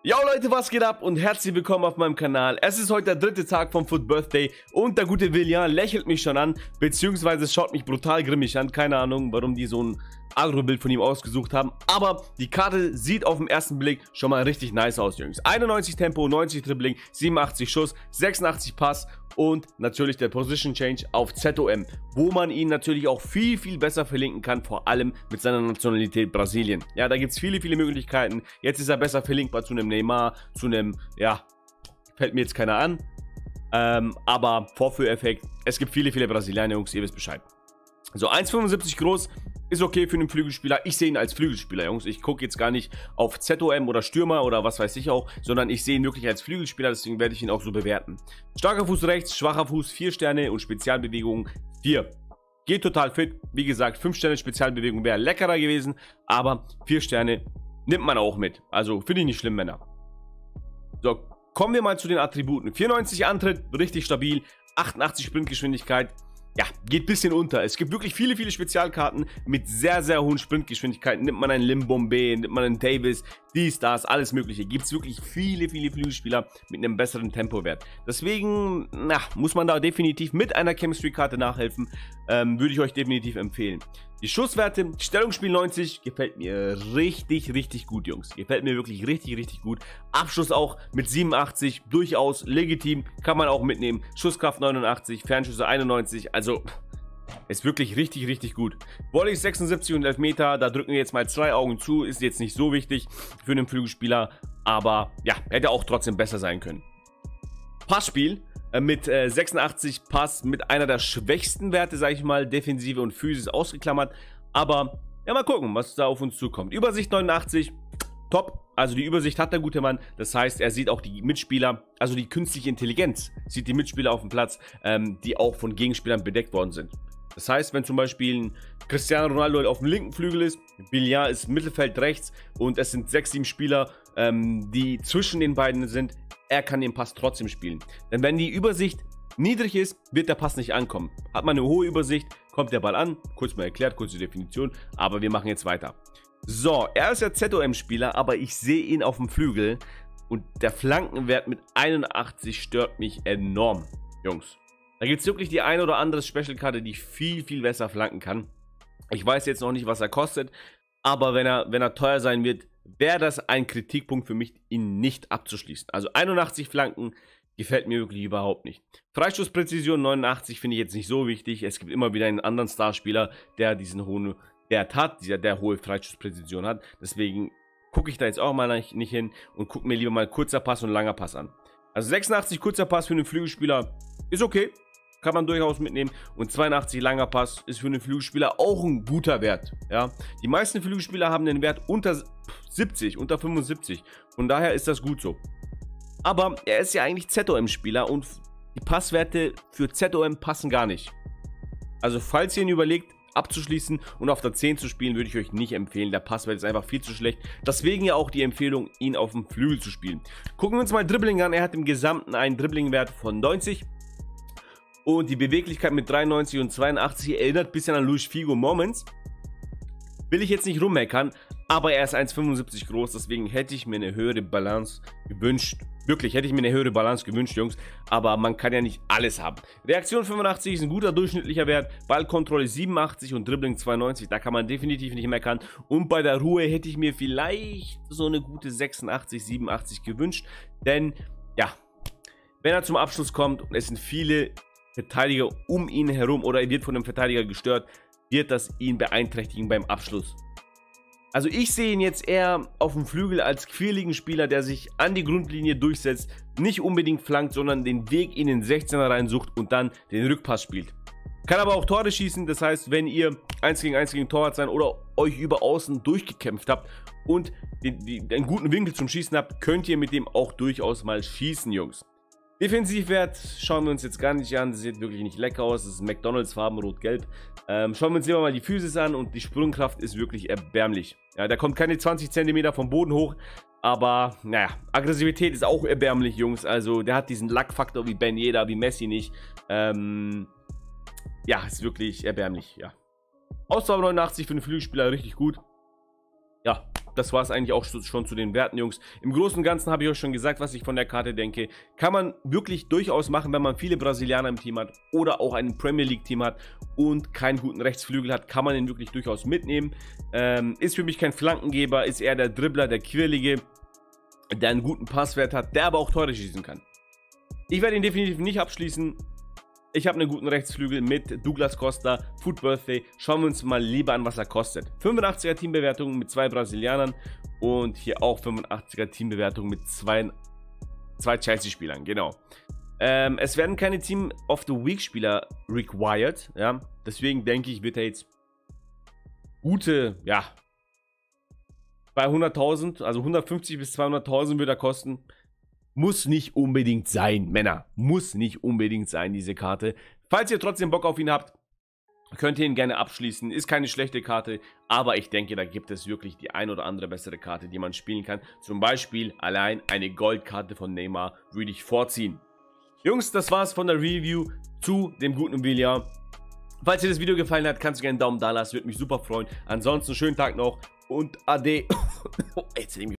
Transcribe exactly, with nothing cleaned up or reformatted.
Yo Leute, was geht ab und herzlich willkommen auf meinem Kanal. Es ist heute der dritte Tag vom Foot Birthday und der gute Willian lächelt mich schon an, beziehungsweise schaut mich brutal grimmig an. Keine Ahnung, warum die so ein Agro-Bild von ihm ausgesucht haben, aber die Karte sieht auf den ersten Blick schon mal richtig nice aus, Jungs. einundneunzig Tempo, neunzig Dribbling, siebenundachtzig Schuss, sechsundachtzig Pass und natürlich der Position Change auf Z O M, wo man ihn natürlich auch viel, viel besser verlinken kann, vor allem mit seiner Nationalität Brasilien. Ja, da gibt es viele, viele Möglichkeiten. Jetzt ist er besser verlinkbar zu einem Neymar, zu einem, ja, fällt mir jetzt keiner an, ähm, aber Vorführeffekt, es gibt viele, viele Brasilianer, Jungs, ihr wisst Bescheid. So, eins Komma fünfundsiebzig groß, ist okay für einen Flügelspieler. Ich sehe ihn als Flügelspieler, Jungs. Ich gucke jetzt gar nicht auf Z O M oder Stürmer oder was weiß ich auch, sondern ich sehe ihn wirklich als Flügelspieler, deswegen werde ich ihn auch so bewerten. Starker Fuß rechts, schwacher Fuß vier Sterne und Spezialbewegungen vier. Geht total fit. Wie gesagt, fünf Sterne Spezialbewegung wäre leckerer gewesen, aber vier Sterne nimmt man auch mit. Also finde ich nicht schlimm, Männer. So, kommen wir mal zu den Attributen. vierundneunzig Antritt, richtig stabil, achtundachtzig Sprintgeschwindigkeit. Ja, geht ein bisschen unter. Es gibt wirklich viele, viele Spezialkarten mit sehr, sehr hohen Sprintgeschwindigkeiten. Nimmt man einen Limbombe, nimmt man einen Davis, dies, das, alles mögliche. Gibt es wirklich viele, viele Flügelspieler mit einem besseren Tempowert. Deswegen, na, muss man da definitiv mit einer Chemistry-Karte nachhelfen. Ähm, würde ich euch definitiv empfehlen. Die Schusswerte, Stellungsspiel neunzig, gefällt mir richtig, richtig gut, Jungs. Gefällt mir wirklich richtig, richtig gut. Abschluss auch mit siebenundachtzig, durchaus legitim, kann man auch mitnehmen. Schusskraft neunundachtzig, Fernschüsse einundneunzig, also ist wirklich richtig, richtig gut. Volley sechsundsiebzig und Elfmeter, da drücken wir jetzt mal zwei Augen zu, ist jetzt nicht so wichtig für einen Flügelspieler, aber ja, hätte auch trotzdem besser sein können. Passspiel. Mit äh, sechsundachtzig Pass, mit einer der schwächsten Werte, sage ich mal, Defensive und Physis ausgeklammert. Aber, ja, mal gucken, was da auf uns zukommt. Übersicht neunundachtzig, top. Also die Übersicht hat der gute Mann. Das heißt, er sieht auch die Mitspieler, also die künstliche Intelligenz, sieht die Mitspieler auf dem Platz, ähm, die auch von Gegenspielern bedeckt worden sind. Das heißt, wenn zum Beispiel ein Cristiano Ronaldo auf dem linken Flügel ist, Willian ist Mittelfeld rechts und es sind sechs, sieben Spieler, ähm, die zwischen den beiden sind, er kann den Pass trotzdem spielen. Denn wenn die Übersicht niedrig ist, wird der Pass nicht ankommen. Hat man eine hohe Übersicht, kommt der Ball an. Kurz mal erklärt, kurze Definition, aber wir machen jetzt weiter. So, er ist ja Z O M-Spieler, aber ich sehe ihn auf dem Flügel und der Flankenwert mit einundachtzig stört mich enorm, Jungs. Da gibt es wirklich die eine oder andere Special-Karte, die viel, viel besser flanken kann. Ich weiß jetzt noch nicht, was er kostet, aber wenn er, wenn er teuer sein wird, wäre das ein Kritikpunkt für mich, ihn nicht abzuschließen. Also einundachtzig Flanken gefällt mir wirklich überhaupt nicht. Freischusspräzision neunundachtzig finde ich jetzt nicht so wichtig. Es gibt immer wieder einen anderen Starspieler, der diesen hohen Wert hat, der, der hohe Freischusspräzision hat. Deswegen gucke ich da jetzt auch mal nicht, nicht hin und gucke mir lieber mal kurzer Pass und langer Pass an. Also sechsundachtzig kurzer Pass für einen Flügelspieler ist okay. Kann man durchaus mitnehmen. Und zweiundachtzig langer Pass ist für einen Flügelspieler auch ein guter Wert. Ja? Die meisten Flügelspieler haben den Wert unter siebzig, unter fünfundsiebzig. Von daher ist das gut so. Aber er ist ja eigentlich Z O M-Spieler und die Passwerte für Z O M passen gar nicht. Also falls ihr ihn überlegt, abzuschließen und auf der zehn zu spielen, würde ich euch nicht empfehlen. Der Passwert ist einfach viel zu schlecht. Deswegen ja auch die Empfehlung, ihn auf dem Flügel zu spielen. Gucken wir uns mal Dribbling an. Er hat im Gesamten einen Dribbling-Wert von neunzig. Und die Beweglichkeit mit dreiundneunzig und zweiundachtzig erinnert ein bisschen an Luis Figo Moments. Will ich jetzt nicht rummeckern, aber er ist eins Komma fünfundsiebzig groß, deswegen hätte ich mir eine höhere Balance gewünscht. Wirklich, hätte ich mir eine höhere Balance gewünscht, Jungs. Aber man kann ja nicht alles haben. Reaktion fünfundachtzig ist ein guter durchschnittlicher Wert. Ballkontrolle siebenundachtzig und Dribbling zweiundneunzig. Da kann man definitiv nicht meckern. Und bei der Ruhe hätte ich mir vielleicht so eine gute sechsundachtzig, siebenundachtzig gewünscht. Denn, ja, wenn er zum Abschluss kommt und es sind viele Verteidiger um ihn herum oder er wird von einem Verteidiger gestört, wird das ihn beeinträchtigen beim Abschluss. Also ich sehe ihn jetzt eher auf dem Flügel als quirligen Spieler, der sich an die Grundlinie durchsetzt, nicht unbedingt flankt, sondern den Weg in den sechzehner reinsucht und dann den Rückpass spielt. Kann aber auch Tore schießen, das heißt, wenn ihr eins gegen eins gegen Torwart sein oder euch über außen durchgekämpft habt und den, den, einen guten Winkel zum Schießen habt, könnt ihr mit dem auch durchaus mal schießen, Jungs. Defensivwert schauen wir uns jetzt gar nicht an, das sieht wirklich nicht lecker aus, das ist McDonalds-Farben, rot-gelb. Ähm, schauen wir uns lieber mal die Physis an und die Sprungkraft ist wirklich erbärmlich. Ja, da kommt keine zwanzig Zentimeter vom Boden hoch, aber naja, Aggressivität ist auch erbärmlich, Jungs. Also der hat diesen Lackfaktor wie Ben Yedder, wie Messi nicht. Ähm, ja, ist wirklich erbärmlich, ja. Ausdauer neunundachtzig für einen Flügelspieler richtig gut. Ja, das war es eigentlich auch schon zu den Werten, Jungs. Im Großen und Ganzen habe ich euch schon gesagt, was ich von der Karte denke. Kann man wirklich durchaus machen, wenn man viele Brasilianer im Team hat oder auch ein Premier League Team hat und keinen guten Rechtsflügel hat, kann man ihn wirklich durchaus mitnehmen. Ähm, ist für mich kein Flankengeber, ist eher der Dribbler, der Quirlige, der einen guten Passwert hat, der aber auch Tore schießen kann. Ich werde ihn definitiv nicht abschließen. Ich habe einen guten Rechtsflügel mit Douglas Costa, Food Birthday. Schauen wir uns mal lieber an, was er kostet. fünfundachtziger Teambewertung mit zwei Brasilianern und hier auch fünfundachtziger Teambewertung mit zwei, zwei Chelsea-Spielern, genau. Ähm, es werden keine Team of the Week Spieler required, ja. Deswegen denke ich, wird er jetzt gute, ja, bei hunderttausend, also hundertfünfzig bis zweihunderttausend wird er kosten. Muss nicht unbedingt sein, Männer. Muss nicht unbedingt sein, diese Karte. Falls ihr trotzdem Bock auf ihn habt, könnt ihr ihn gerne abschließen. Ist keine schlechte Karte, aber ich denke, da gibt es wirklich die ein oder andere bessere Karte, die man spielen kann. Zum Beispiel allein eine Goldkarte von Neymar würde ich vorziehen. Jungs, das war's von der Review zu dem guten Willian. Falls dir das Video gefallen hat, kannst du gerne einen Daumen da lassen. Würde mich super freuen. Ansonsten schönen Tag noch und Ade. Jetzt